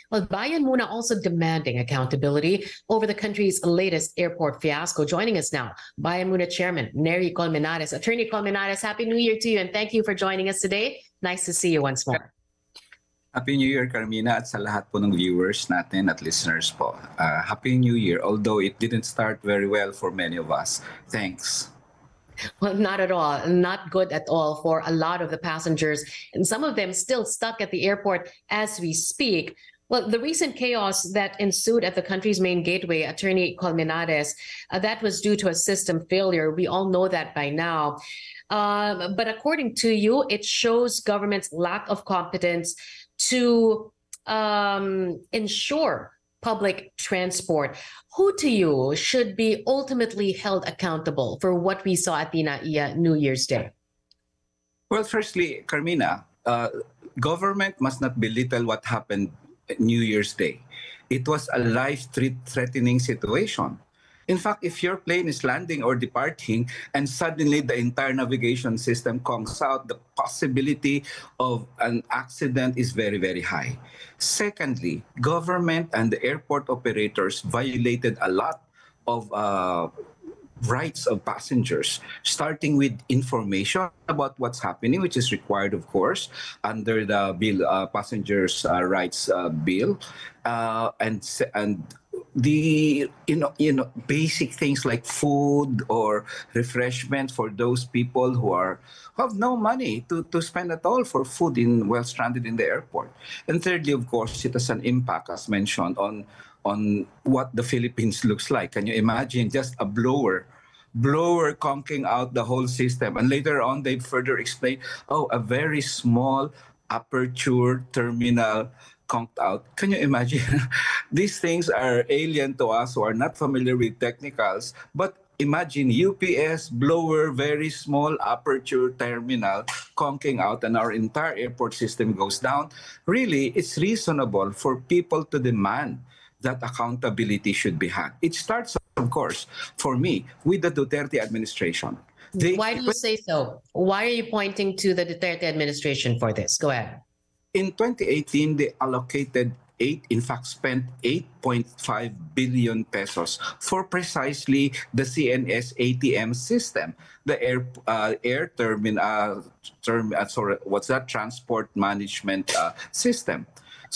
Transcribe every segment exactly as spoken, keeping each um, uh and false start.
Well, Bayan Muna also demanding accountability over the country's latest airport fiasco. Joining us now, Bayan Muna Chairman Nery Colmenares. Attorney Colmenares, Happy New Year to you and thank you for joining us today. Nice to see you once more. Happy New Year, Carmina, at sa lahat po ng viewers natin at listeners po. Uh, Happy New Year, although it didn't start very well for many of us. Thanks. Well, not at all. Not good at all for a lot of the passengers, and some of them still stuck at the airport as we speak. Well, the recent chaos that ensued at the country's main gateway, Attorney Colmenares, uh, that was due to a system failure. We all know that by now. Um, but according to you, it shows government's lack of competence to um, ensure public transport. Who to you should be ultimately held accountable for what we saw at the NAIA New Year's Day? Well, firstly, Carmina, uh, government must not belittle what happened New Year's Day. It was a life-threatening situation. In fact, if your plane is landing or departing and suddenly the entire navigation system conks out, the possibility of an accident is very, very high. Secondly, government and the airport operators violated a lot of uh, rights of passengers, starting with information about what's happening, which is required, of course, under the bill, uh, passengers' uh, rights uh, bill, uh, and and the you know you know basic things like food or refreshment for those people who are who have no money to, to spend at all for food in while stranded in the airport. And thirdly, of course, it has an impact, as mentioned, on on what the Philippines looks like. Can you imagine just a blower blower conking out the whole system? And later on, they further explain, oh, a very small aperture terminal conked out. Can you imagine? These things are alien to us who are not familiar with technicals, but imagine U P S, blower, very small aperture terminal conking out and our entire airport system goes down. Really, it's reasonable for people to demand that accountability should be had. It starts, of course, for me, with the Duterte administration. They, Why do you say so? Why are you pointing to the Duterte administration for this? Go ahead. In twenty eighteen, they allocated eight, in fact, spent eight point five billion pesos for precisely the C N S A T M system, the air uh, air terminal, uh, term, uh, sorry, what's that? Transport management uh, system.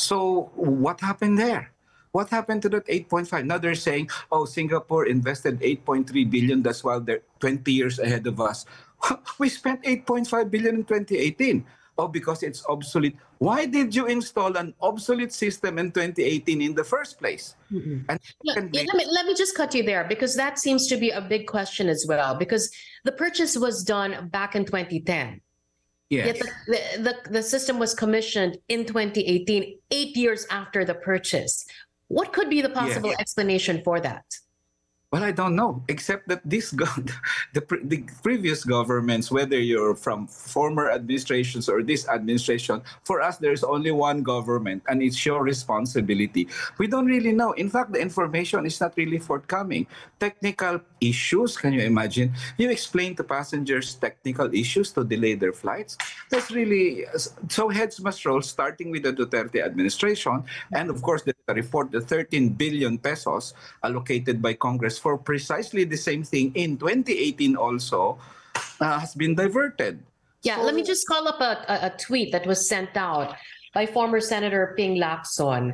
So what happened there? What happened to that eight point five? Now they're saying, oh, Singapore invested eight point three billion. That's why they're twenty years ahead of us. We spent eight point five billion in twenty eighteen. Oh, because it's obsolete. Why did you install an obsolete system in twenty eighteen in the first place? Mm-hmm. And yeah, yeah, let, me, let me just cut you there, because that seems to be a big question as well, because the purchase was done back in twenty ten. Yes. Yet the, the, the, the system was commissioned in twenty eighteen, eight years after the purchase. What could be the possible yes. explanation for that? Well, I don't know, except that this go the, pre the previous governments, whether you're from former administrations or this administration, for us, there's only one government, and it's your responsibility. We don't really know. In fact, the information is not really forthcoming. Technical issues, can you imagine? You explain to passengers technical issues to delay their flights. That's really, so heads must roll, starting with the Duterte administration. And of course, the report, the thirteen billion pesos allocated by Congress for precisely the same thing in twenty eighteen also uh, has been diverted. Yeah, so, let me just call up a, a, a tweet that was sent out by former Senator Ping Lacson.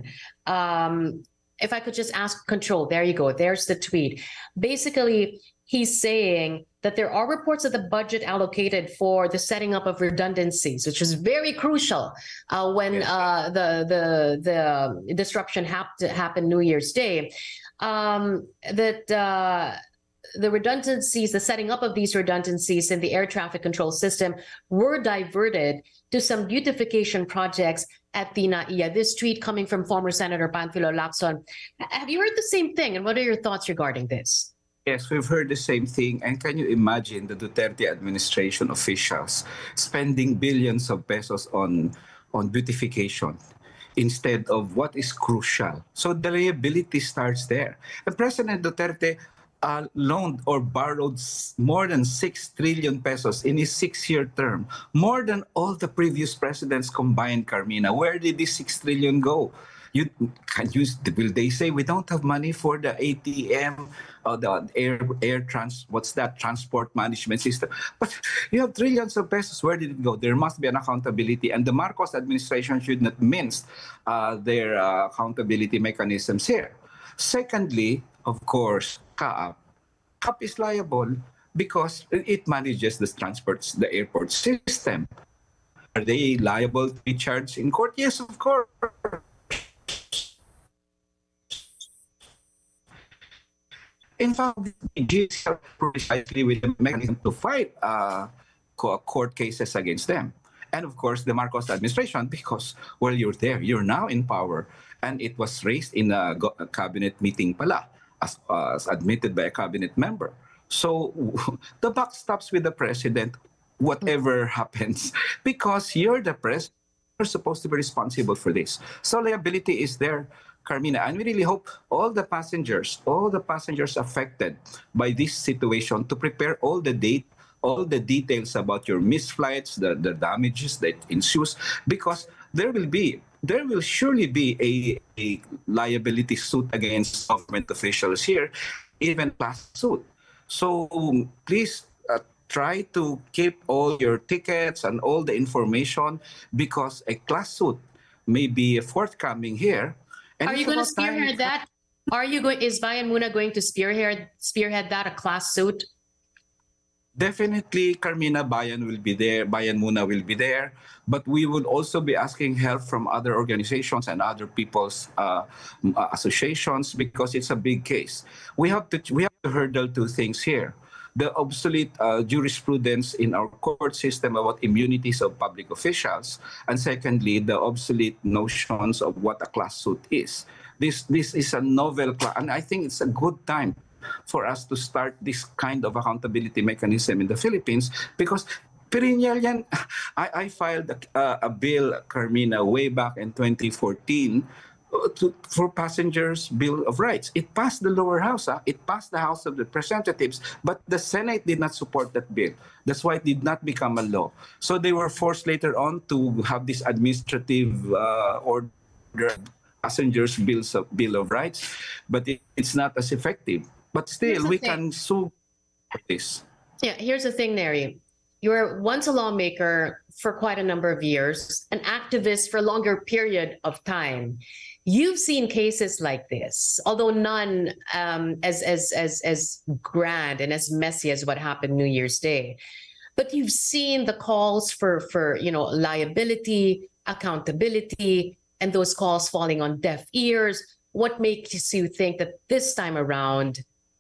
Um, if I could just ask control, there you go, there's the tweet. Basically, he's saying that there are reports that the budget allocated for the setting up of redundancies, which is very crucial uh, when yes. uh, the, the, the disruption happened, happened New Year's Day, um, that uh, the redundancies, the setting up of these redundancies in the air traffic control system were diverted to some beautification projects at the NAIA. This tweet coming from former Senator Panfilo Lacson. Have you heard the same thing? And what are your thoughts regarding this? Yes, we've heard the same thing. And can you imagine the Duterte administration officials spending billions of pesos on, on beautification instead of what is crucial? So the liability starts there. And President Duterte uh, loaned or borrowed more than six trillion pesos in his six-year term, more than all the previous presidents combined, Carmina. Where did this six trillion go? You can use. Will they say we don't have money for the A T M, uh, the air air trans? What's that transport management system? But you have trillions of pesos. Where did it go? There must be an accountability, and the Marcos administration should not mince uh, their uh, accountability mechanisms here. Secondly, of course, C A A P. C A A P is liable because it manages the transports, the airport system. Are they liable to be charged in court? Yes, of course. In fact, the G C are precisely with the mechanism to fight uh, court cases against them. And of course, the Marcos administration, because, well, you're there, you're now in power. And it was raised in a, a cabinet meeting pala, as, uh, as admitted by a cabinet member. So the buck stops with the president, whatever happens, because you're the president, you're supposed to be responsible for this. So liability is there, Carmina, and we really hope all the passengers, all the passengers affected by this situation to prepare all the date, all the details about your missed flights, the, the damages that ensues, because there will be, there will surely be a, a liability suit against government officials here, even class suit. So please uh, try to keep all your tickets and all the information, because a class suit may be forthcoming here. And are you going to spearhead that? Are you going? Is Bayan Muna going to spearhead spearhead that, a class suit? Definitely, Carmina, Bayan will be there. Bayan Muna will be there. But we will also be asking help from other organizations and other people's uh, associations, because it's a big case. We have to we have to hurdle two things here: the obsolete uh, jurisprudence in our court system about immunities of public officials, and secondly, the obsolete notions of what a class suit is. This this is a novel class, and I think it's a good time for us to start this kind of accountability mechanism in the Philippines, because perennial yan. I, I filed a, a bill, Carmina, way back in twenty fourteen to, for passengers' Bill of Rights. It passed the lower house, huh? It passed the House of Representatives, but the Senate did not support that bill. That's why it did not become a law. So they were forced later on to have this administrative uh, order, passengers' bills of, Bill of Rights, but it, it's not as effective. But still, we thing. can sue for this. Yeah, here's the thing, Neri. You were once a lawmaker for quite a number of years, an activist for a longer period of time. You've seen cases like this, although none um, as, as, as, as grand and as messy as what happened New Year's Day. But you've seen the calls for, for you know, liability, accountability, and those calls falling on deaf ears. What makes you think that this time around,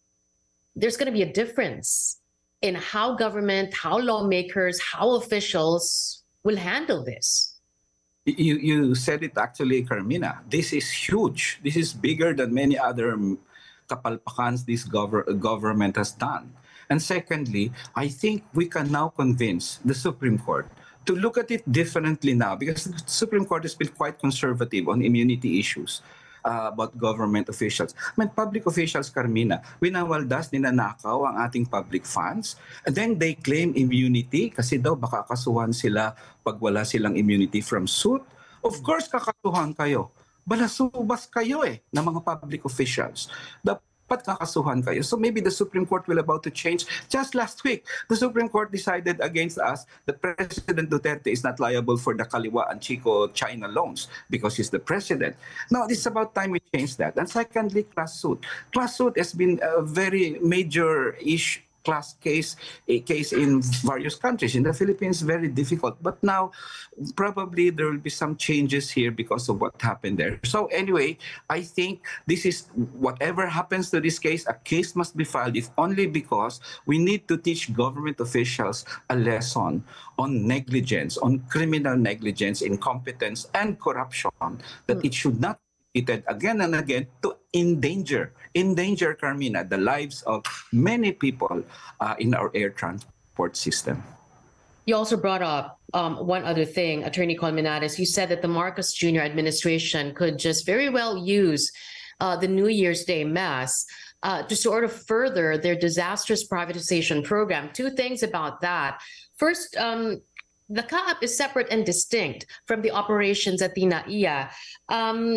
there's going to be a difference in how government, how lawmakers, how officials will handle this? You, you said it actually, Carmina. This is huge. This is bigger than many other kapalpakans this gov government has done. And secondly, I think we can now convince the Supreme Court to look at it differently now, because the Supreme Court has been quite conservative on immunity issues. Uh, about government officials. I mean, public officials, Carmina, winawaldas, ninanakaw ang ating public funds, and then they claim immunity kasi daw baka kasuhan sila pag wala silang immunity from suit. Of course, kakasuhan kayo. Balasubas kayo eh, ng mga public officials. Dapat kakasuhan kayo. So maybe the Supreme Court will about to change. Just last week, the Supreme Court decided against us that President Duterte is not liable for the Kaliwa and Chico China loans because he's the president. Now, it's about time we change that. And secondly, class suit. Class suit has been a very major issue. Class case, a case in various countries. In the Philippines, very difficult. But now, probably there will be some changes here because of what happened there. So anyway, I think this is, whatever happens to this case, a case must be filed, if only because we need to teach government officials a lesson on negligence, on criminal negligence, incompetence, and corruption, that mm. it should not again and again to endanger, endanger, Carmina, the lives of many people uh, in our air transport system. You also brought up um, one other thing, Attorney Colmenares. You said that the Marcos Junior administration could just very well use uh, the New Year's Day mass uh, to sort of further their disastrous privatization program. Two things about that. First, um, the C A A P is separate and distinct from the operations at the N A I A. Um,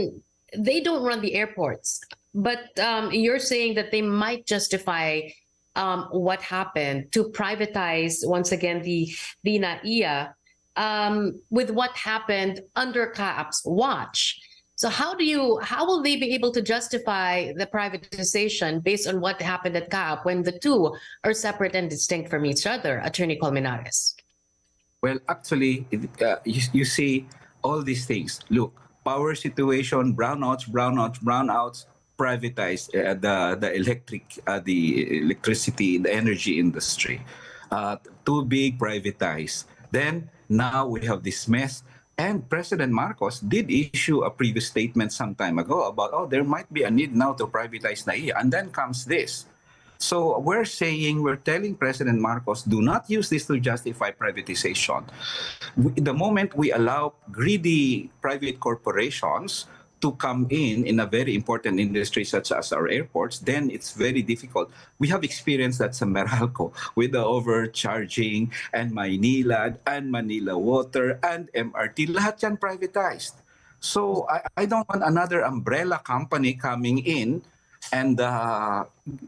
they don't run the airports, but um, you're saying that they might justify um, what happened to privatize once again the the N A I A um, with what happened under C A Ap's watch. So how do you how will they be able to justify the privatization based on what happened at C A A P when the two are separate and distinct from each other, Attorney Colmenares? Well, actually, uh, you, you see all these things. Look, power situation, brownouts, brownouts, brownouts, privatized uh, the the electric, uh, the electricity, the energy industry. Uh, too big, privatized. Then now we have this mess. And President Marcos did issue a previous statement some time ago about, oh, there might be a need now to privatize N A I A. And then comes this. So we're saying, we're telling President Marcos, do not use this to justify privatization. The moment we allow greedy private corporations to come in in a very important industry such as our airports, then it's very difficult. We have experienced that sa Meralco with the overcharging and Maynilad and Manila Water and M R T. Lahat yan privatized. So I, I don't want another umbrella company coming in and uh,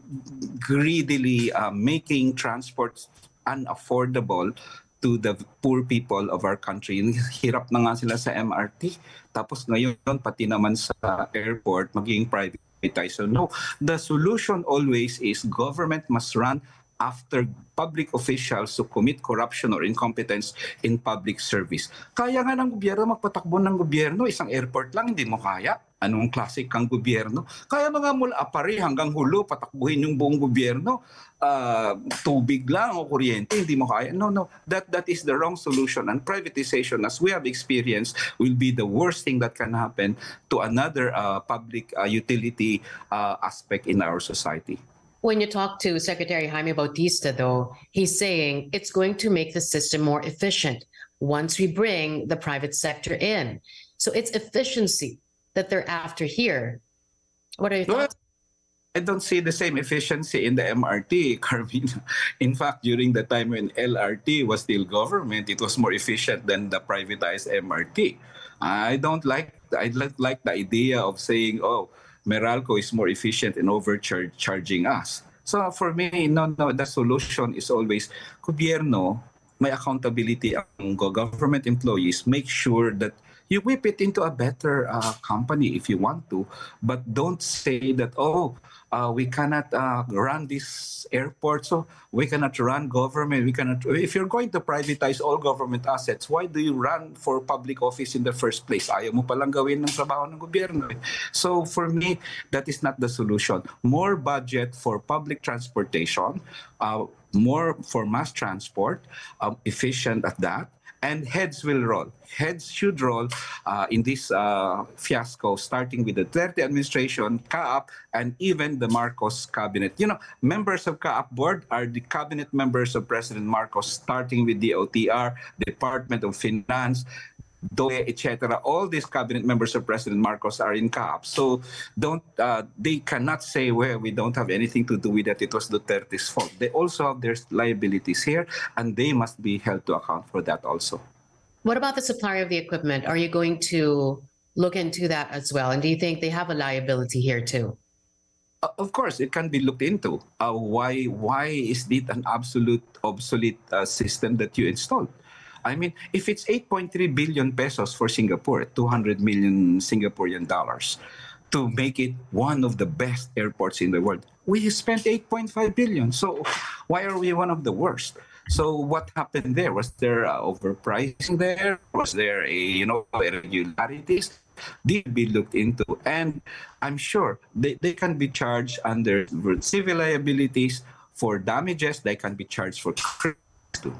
greedily uh, making transport unaffordable to the poor people of our country. Hirap na nga sila sa M R T. Tapos ngayon, pati naman sa airport, magiging privatized. So no, the solution always is government must run after public officials who commit corruption or incompetence in public service. Kaya nga ng gobyerno, magpatakbo ng gobyerno, isang airport lang, hindi mo kaya. Anong klasik kang gobyerno? Kaya mga mula apari hanggang hulo, patakbuhin yung buong gobyerno. Uh, tubig lang o kuryente, hindi mo kaya. No, no, that, that is the wrong solution. And privatization, as we have experienced, will be the worst thing that can happen to another uh, public uh, utility uh, aspect in our society. When you talk to Secretary Jaime Bautista, though, he's saying it's going to make the system more efficient once we bring the private sector in. So it's efficiency that they're after here. What are your thoughts? I don't see the same efficiency in the M R T, Carmina. In fact, during the time when L R T was still government, it was more efficient than the privatized M R T. I don't like, I don't like the idea of saying, oh, Meralco is more efficient in overcharging us. So for me, no, no, the solution is always, gobyerno, may accountability ang government employees, make sure that you whip it into a better uh, company if you want to, but don't say that, oh, uh, we cannot uh, run this airport, so we cannot run government, we cannot. If you're going to privatize all government assets, why do you run for public office in the first place? Ayaw mo palang gawin ng trabaho ng gobyerno. So for me, that is not the solution. More budget for public transportation, uh, more for mass transport, um, efficient at that, and heads will roll. Heads should roll uh, in this uh, fiasco, starting with the Duterte administration, C A A P, and even the Marcos cabinet. You know, members of C A A P board are the cabinet members of President Marcos, starting with the O T R, Department of Finance, D O E, et cetera. All these cabinet members of President Marcos are in C A A P. So don't uh, they cannot say, well, we don't have anything to do with that. It was Duterte's fault. They also have their liabilities here, and they must be held to account for that also. What about the supplier of the equipment? Are you going to look into that as well? And do you think they have a liability here too? Uh, of course, it can be looked into. Uh, why, why is it an absolute obsolete uh, system that you installed? I mean, if it's eight point three billion pesos for Singapore, two hundred million Singaporean dollars, to make it one of the best airports in the world, we spent eight point five billion. So why are we one of the worst? So what happened there? Was there uh, overpricing there? Was there a, you know, irregularities? Did be looked into, and I'm sure they, they can be charged under civil liabilities for damages. They can be charged for too.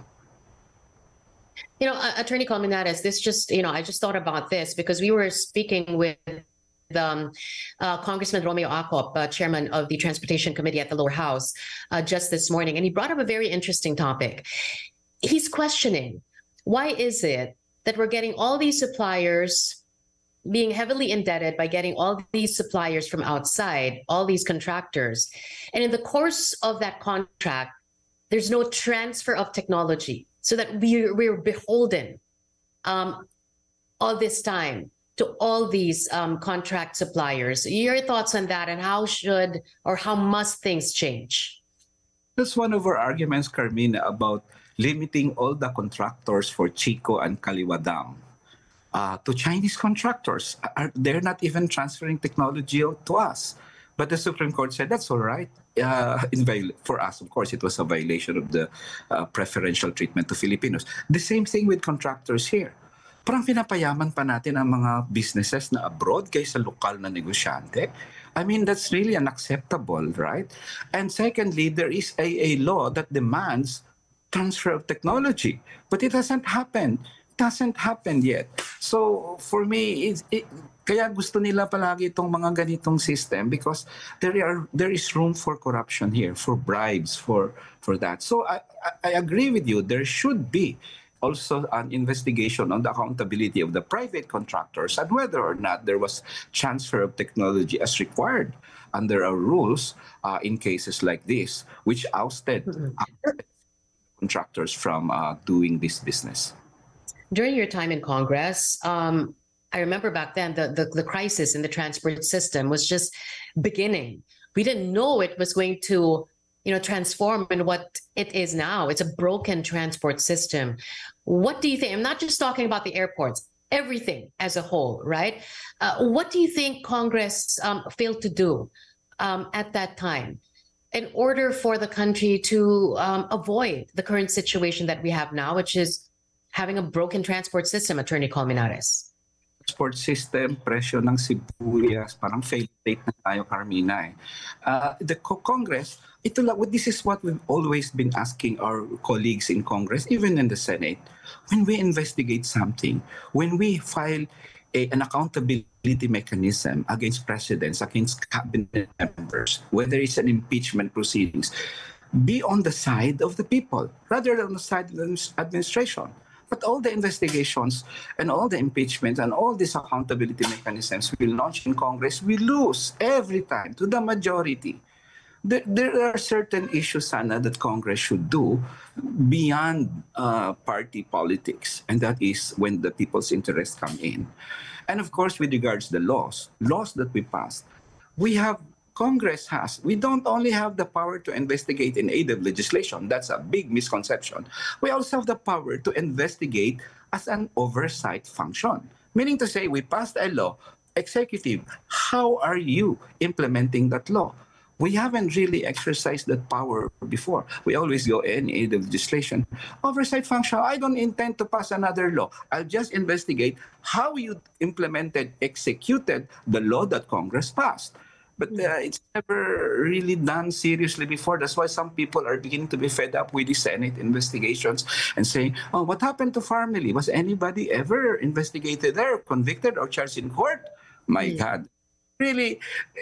You know, uh, Attorney Colmenares, this just, you know, I just thought about this because we were speaking with um, uh, Congressman Romeo Acop, uh, chairman of the Transportation Committee at the lower house, uh, just this morning, and he brought up a very interesting topic. He's questioning, why is it that we're getting all these suppliers being heavily indebted by getting all these suppliers from outside, all these contractors, and in the course of that contract, there's no transfer of technology, so that we, we're beholden um, all this time to all these um, contract suppliers. Your thoughts on that, and how should or how must things change? That's one of our arguments, Carmina, about limiting all the contractors for Chico and Kaliwa Dam uh, to Chinese contractors. Are, they're not even transferring technology to us. But the Supreme Court said that's all right. Uh, in viol- for us, of course, it was a violation of the uh, preferential treatment to Filipinos. The same thing with contractors here. Parang pinapayaman pa natin ang mga businesses na abroad kaysa lokal na negosyante. I mean, that's really unacceptable, right? And secondly, there is a, a law that demands transfer of technology, but it hasn't happened. It hasn't happened yet. So for me, it, it, kaya gusto nila palagi itong mga ganitong system because there are there is room for corruption here, for bribes, for for that. So I, I, I agree with you. There should be also an investigation on the accountability of the private contractors and whether or not there was transfer of technology as required under our rules uh, in cases like this, which ousted uh, contractors from uh, doing this business. During your time in Congress, um, I remember back then the, the, the crisis in the transport system was just beginning. We didn't know it was going to you know, transform in what it is now. It's a broken transport system. What do you think? I'm not just talking about the airports, everything as a whole, right? Uh, what do you think Congress um, failed to do um, at that time in order for the country to um, avoid the current situation that we have now, which is having a broken transport system, Attorney Colmenares? Transport system, presyo ng sibuyas, parang failed state na tayo, Carmina. Eh. Uh, the Congress, ito lang, this is what we've always been asking our colleagues in Congress, even in the Senate. When we investigate something, when we file a, an accountability mechanism against presidents, against cabinet members, whether it's an impeachment proceedings, be on the side of the people rather than on the side of the administration. But all the investigations and all the impeachments and all these accountability mechanisms we launch in Congress, we lose every time to the majority. There, there are certain issues, Sana, that Congress should do beyond uh, party politics, and that is when the people's interests come in. And of course, with regards to the laws, laws that we pass, we have Congress has. We don't only have the power to investigate in aid of legislation. That's a big misconception. We also have the power to investigate as an oversight function. Meaning to say, we passed a law, executive, how are you implementing that law? We haven't really exercised that power before. We always go in aid of legislation. Oversight function, I don't intend to pass another law. I'll just investigate how you implemented, executed the law that Congress passed. But uh, it's never really done seriously before. That's why some people are beginning to be fed up with the Senate investigations and saying, oh, what happened to Family? Was anybody ever investigated there, convicted, or charged in court? My mm. God. Really,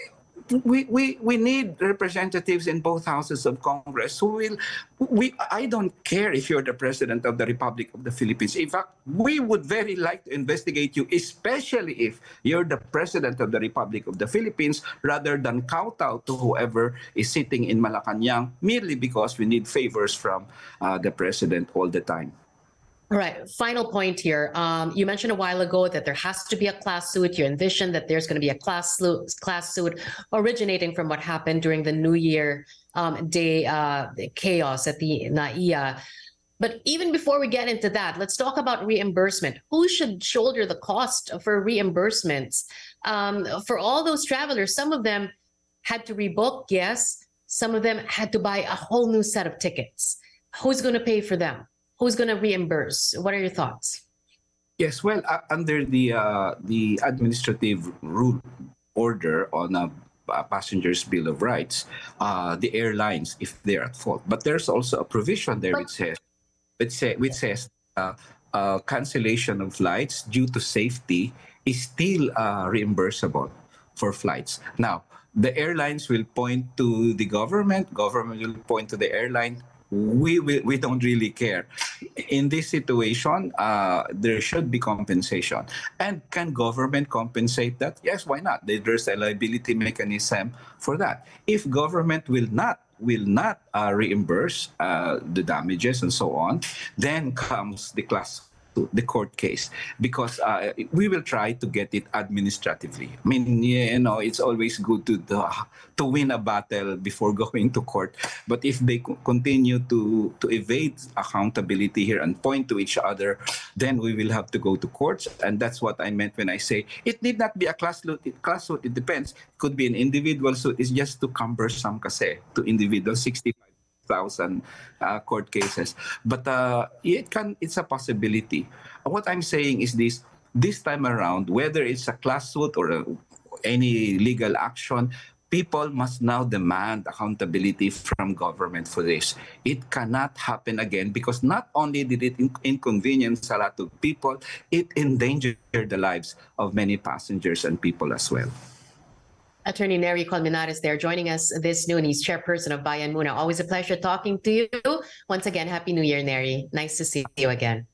we, we, we need representatives in both houses of Congress who will, we, I don't care if you're the President of the Republic of the Philippines. In fact, we would very like to investigate you, especially if you're the President of the Republic of the Philippines, rather than kowtow to whoever is sitting in Malacanang merely because we need favors from uh, the President all the time. All right. Final point here. Um, you mentioned a while ago that there has to be a class suit. You envisioned that there's going to be a class suit, class suit originating from what happened during the New Year um, Day uh, chaos at the N A I A. But even before we get into that, let's talk about reimbursement. Who should shoulder the cost for reimbursements? Um, for all those travelers, some of them had to rebook, yes. Some of them had to buy a whole new set of tickets. Who's going to pay for them? Who's going to reimburse? What are your thoughts? Yes, well, uh, under the uh, the administrative rule order on a, a passenger's bill of rights, uh, the airlines, if they're at fault. But there's also a provision there which says, which, say, which says uh, uh, cancellation of flights due to safety is still uh, reimbursable for flights. Now, the airlines will point to the government, government will point to the airline. We, we we don't really care. In this situation, uh, there should be compensation. And can government compensate that? Yes, why not? There's a liability mechanism for that. If government will not will not uh, reimburse uh, the damages and so on, then comes the class the court case, because uh, we will try to get it administratively. I mean, you know, it's always good to to win a battle before going to court. But if they continue to to evade accountability here and point to each other, then we will have to go to courts. And that's what I meant when I say it need not be a class suit. Class suit, it depends. It could be an individual suit. It's just too cumbersome kasi to individuals. sixty-five thousand uh, court cases, but uh, it can. It's a possibility. What I'm saying is this: this time around, whether it's a class suit or a, any legal action, people must now demand accountability from government for this. It cannot happen again, because not only did it in- inconvenience a lot of people, it endangered the lives of many passengers and people as well. Attorney Nery Colmenares there joining us this noon. He's chairperson of Bayan Muna. Always a pleasure talking to you. Once again, Happy New Year, Nery. Nice to see you again.